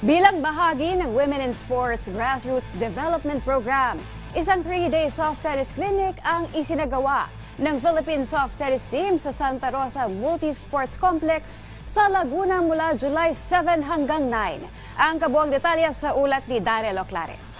Bilang bahagi ng Women in Sports Grassroots Development Program, isang 3-day soft tennis clinic ang isinagawa ng Philippine Soft Tennis Team sa Santa Rosa Multi-Sports Complex sa Laguna mula July 7 hanggang 9. Ang kabuang detalye sa ulat ni Daniel Oclares.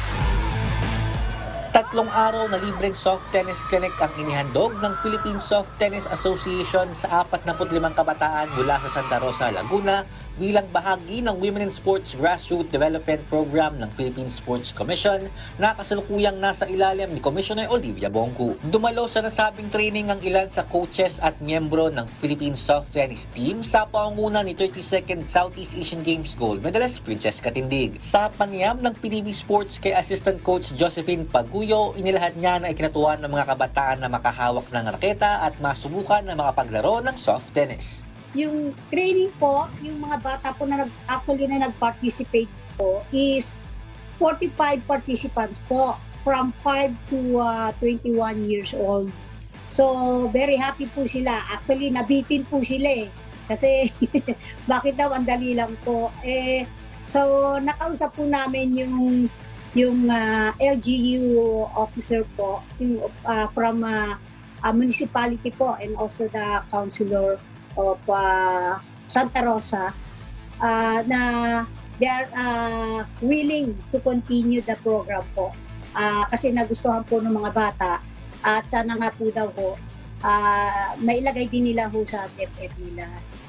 3 araw na libreng soft tennis clinic ang inihandog ng Philippine Soft Tennis Association sa 45 kabataan mula sa Santa Rosa, Laguna bilang bahagi ng Women in Sports Grassroots Development Program ng Philippine Sports Commission na kasalukuyang nasa ilalim ni Commissioner Olivia Bongku. Dumalo sa nasabing training ang ilan sa coaches at miyembro ng Philippine Soft Tennis Team sa pangunguna ni 32nd Southeast Asian Games gold medalist Princess Katindig. Sa panayam ng PDB Sports kay Assistant Coach Josephine Paguyo, inilahad niya na ikinatuwa ng mga kabataan na makahawak ng raketa at masubukan na makapaglaro ng soft tennis. Yung training po, yung mga bata po na nag-participate po is 45 participants po from 5 to 21 years old. So, very happy po sila. Actually, nabitin po sila eh. Kasi, bakit daw ang dali lang po? So, nakausap po namin yung LGU officer po from municipality po and also the councilor of Santa Rosa na they are willing to continue the program po kasi nagustuhan po ng mga bata at sana nga po daw po mailagay din nila ho sa DepEd nila.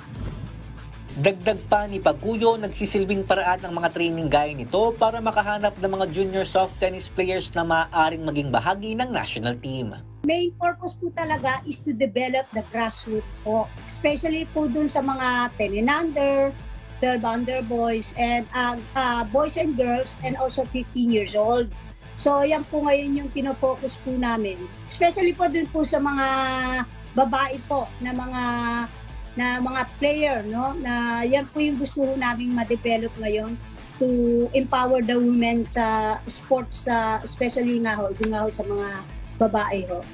Dagdag pa ni Paguyo, nagsisilbing paraan ng mga training gaya nito para makahanap ng mga junior soft tennis players na maaaring maging bahagi ng national team. Main purpose po talaga is to develop the grassroots po, especially po dun sa mga 10 and under, 12 under boys, and boys and girls, and also 15 years old. So yan po ngayon yung pinofocus po namin, especially po dun po sa mga babae po na mga player, no? Na yan po yung gusto namin ma-develop ngayon to empower the women sa sports, especially nga ho sa mga babae ho.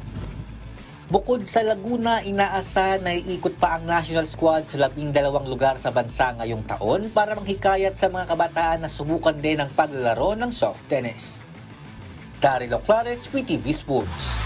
Bukod sa Laguna, inaasahan na iikot pa ang national squad sa 12 lugar sa bansa ngayong taon para manghikayat sa mga kabataan na subukan din ang paglalaro ng soft tennis. Daryl Oclares, PTV Sports.